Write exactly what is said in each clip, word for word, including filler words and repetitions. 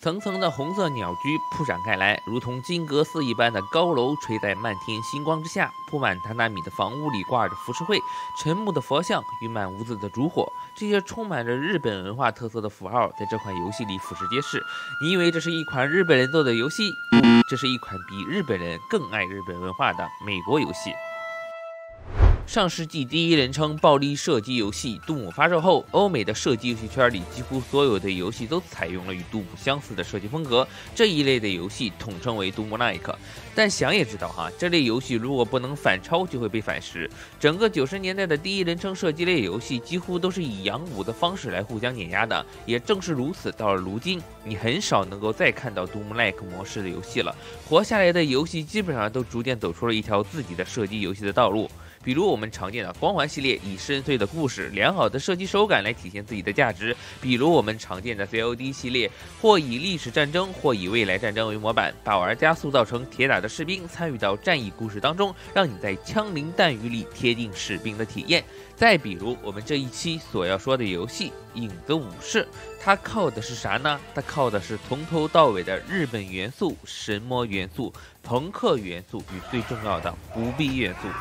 层层的红色鸟居铺展开来，如同金阁寺一般的高楼垂在漫天星光之下。铺满榻榻米的房屋里挂着浮世绘、沉木的佛像与满屋子的烛火，这些充满着日本文化特色的符号，在这款游戏里俯拾皆是。你以为这是一款日本人做的游戏？不，这是一款比日本人更爱日本文化的美国游戏。上世纪第一人称暴力射击游戏《杜姆》发售后，欧美的射击游戏圈里几乎所有的游戏都采用了与杜姆相似的设计风格，这一类的游戏统称为杜姆 like。但想也知道哈，这类游戏如果不能反超，就会被反噬。整个九十年代的第一人称射击类游戏几乎都是以扬武的方式来互相碾压的，也正是如此，到了如今，你很少能够再看到杜姆 like 模式的游戏了。活下来的游戏基本上都逐渐走出了一条自己的射击游戏的道路。比如我们常见的光环系列，以深邃的故事、良好的射击手感来体现自己的价值；比如我们常见的 C O D 系列，或以历史战争，或以未来战争为模板，把玩家塑造成铁打的士兵，参与到战役故事当中，让你在枪林弹雨里贴近士兵的体验。再比如我们这一期所要说的游戏《影子武士》，它靠的是啥呢？它靠的是从头到尾的日本元素、神魔元素、朋克元素与最重要的不必元素。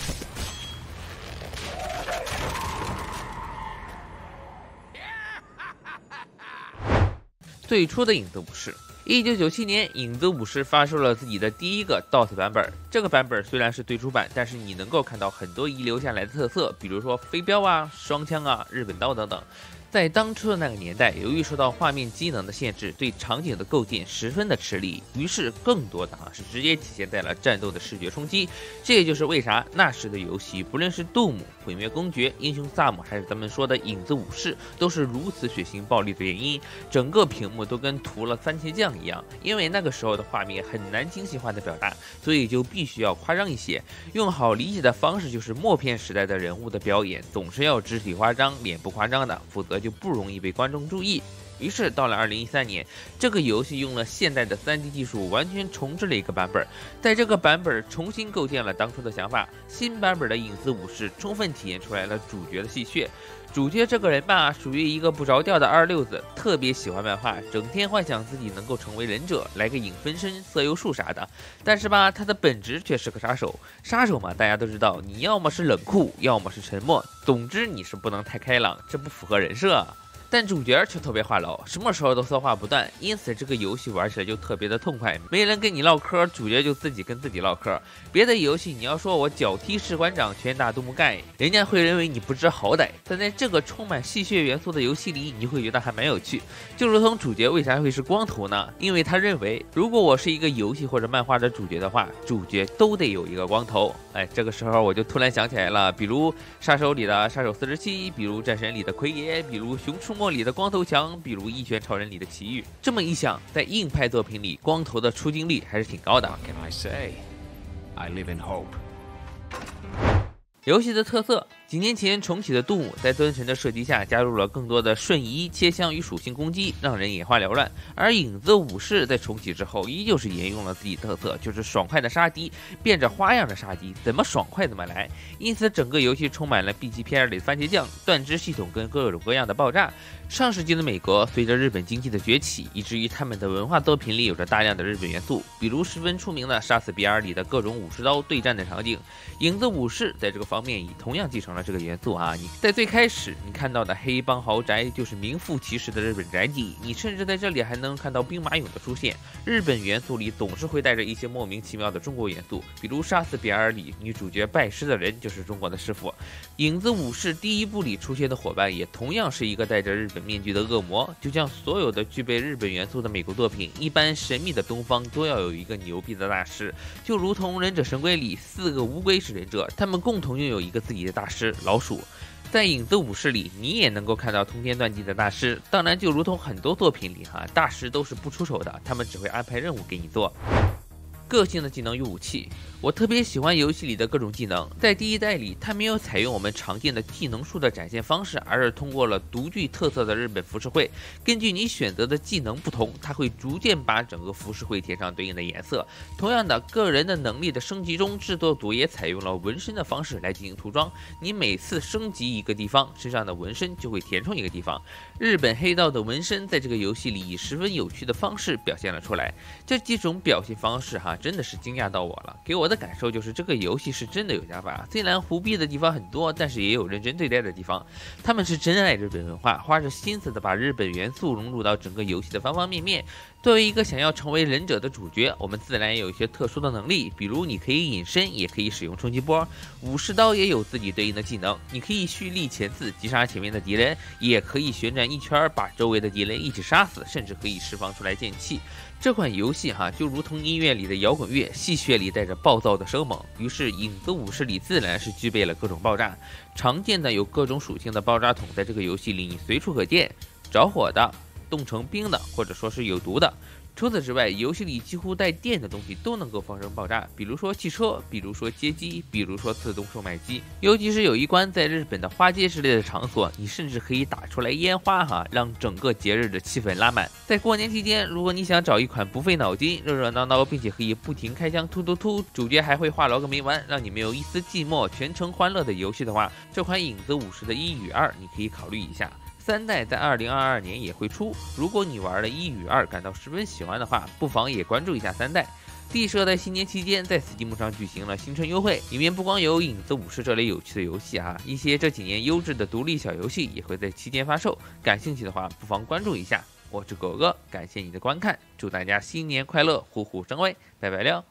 最初的影子武士，一九九七年，影子武士发售了自己的第一个 D O S 版本。这个版本虽然是最初版，但是你能够看到很多遗留下来的特色，比如说飞镖啊、双枪啊、日本刀等等。在当初的那个年代，由于受到画面机能的限制，对场景的构建十分的吃力，于是更多的啊是直接体现在了战斗的视觉冲击。这也就是为啥那时的游戏，不论是杜姆、毁灭公爵、英雄萨姆，还是咱们说的影子武士，都是如此血腥暴力的原因。整个屏幕都跟涂了番茄酱一样，因为那个时候的画面很难精细化的表达，所以就必须要夸张一些。用好理解的方式就是默片时代的人物的表演总是要肢体夸张、脸部夸张的，否则就不容易被观众注意。于是到了二零一三年，这个游戏用了现代的 三 D 技术完全重置了一个版本，在这个版本重新构建了当初的想法。新版本的影子武士充分体现出来了主角的戏谑。主角这个人吧，属于一个不着调的二溜子，特别喜欢漫画，整天幻想自己能够成为忍者，来个影分身、色诱术啥的。但是吧，他的本质却是个杀手。杀手嘛，大家都知道，你要么是冷酷，要么是沉默，总之你是不能太开朗，这不符合人设啊。但主角却特别话痨，什么时候都说话不断，因此这个游戏玩起来就特别的痛快，没人跟你唠嗑，主角就自己跟自己唠嗑。别的游戏你要说我脚踢士官长拳打杜牧盖，人家会认为你不知好歹，但在这个充满戏谑元素的游戏里，你会觉得还蛮有趣。就如同主角为啥会是光头呢？因为他认为，如果我是一个游戏或者漫画的主角的话，主角都得有一个光头。哎，这个时候我就突然想起来了，比如杀手里的杀手四十七，比如战神里的奎爷，比如熊出没里的光头强，比如一拳超人里的奇遇。这么一想，在硬派作品里，光头的出镜率还是挺高的。 What can I say? I live in hope. 游戏的特色，几年前重启的杜姆在端神的设计下加入了更多的瞬移、切香与属性攻击，让人眼花缭乱。而影子武士在重启之后，依旧是沿用了自己特色，就是爽快的杀敌，变着花样的杀敌，怎么爽快怎么来。因此，整个游戏充满了 B 级片里的番茄酱、断肢系统跟各种各样的爆炸。上世纪的美国，随着日本经济的崛起，以至于他们的文化作品里有着大量的日本元素，比如十分出名的《杀死比尔》里的各种武士刀对战的场景。影子武士在这个方面也同样继承了这个元素啊！你在最开始你看到的黑帮豪宅就是名副其实的日本宅邸，你甚至在这里还能看到兵马俑的出现。日本元素里总是会带着一些莫名其妙的中国元素，比如《杀死比尔》里女主角拜师的人就是中国的师傅。影子武士第一部里出现的伙伴也同样是一个戴着日本面具的恶魔。就像所有的具备日本元素的美国作品，一般神秘的东方都要有一个牛逼的大师，就如同忍者神龟里四个乌龟是忍者，他们共同拥有一个自己的大师老鼠。在影子武士里，你也能够看到通天断地的大师，当然就如同很多作品里哈，大师都是不出手的，他们只会安排任务给你做。 个性的技能与武器。我特别喜欢游戏里的各种技能，在第一代里，它没有采用我们常见的技能树的展现方式，而是通过了独具特色的日本浮世绘。根据你选择的技能不同，它会逐渐把整个浮世绘贴上对应的颜色。同样的，个人的能力的升级中，制作组也采用了纹身的方式来进行涂装。你每次升级一个地方，身上的纹身就会填充一个地方。日本黑道的纹身在这个游戏里以十分有趣的方式表现了出来。这几种表现方式哈，真的是惊讶到我了。给我的感受就是这个游戏是真的有加法，虽然胡逼的地方很多，但是也有认真对待的地方。他们是真爱日本文化，花着心思的把日本元素融入到整个游戏的方方面面。作为一个想要成为忍者的主角，我们自然也有一些特殊的能力，比如你可以隐身，也可以使用冲击波。武士刀也有自己对应的技能，你可以蓄力前刺击杀前面的敌人，也可以旋转一圈把周围的敌人一起杀死，甚至可以释放出来剑气。这款游戏哈，就如同音乐里的摇滚乐，戏谑里带着暴躁的生猛。于是影子武士里自然是具备了各种爆炸，常见的有各种属性的爆炸筒，在这个游戏里你随处可见，着火的、冻成冰的，或者说是有毒的。除此之外，游戏里几乎带电的东西都能够发生爆炸，比如说汽车，比如说街机，比如说自动售卖机。尤其是有一关在日本的花街之类的场所，你甚至可以打出来烟花哈，让整个节日的气氛拉满。在过年期间，如果你想找一款不费脑筋、热热闹闹，并且可以不停开枪突突突，主角还会话痨个没完，让你没有一丝寂寞，全程欢乐的游戏的话，这款影子武士的一与二你可以考虑一下。三代在二零二二年也会出，如果你玩了一与二感到十分喜欢的话，不妨也关注一下三代。D社在新年期间在 Steam 上举行了新春优惠，里面不光有影子武士这类有趣的游戏啊，一些这几年优质的独立小游戏也会在期间发售，感兴趣的话不妨关注一下。我是狗哥，感谢你的观看，祝大家新年快乐，虎虎生威，拜拜了。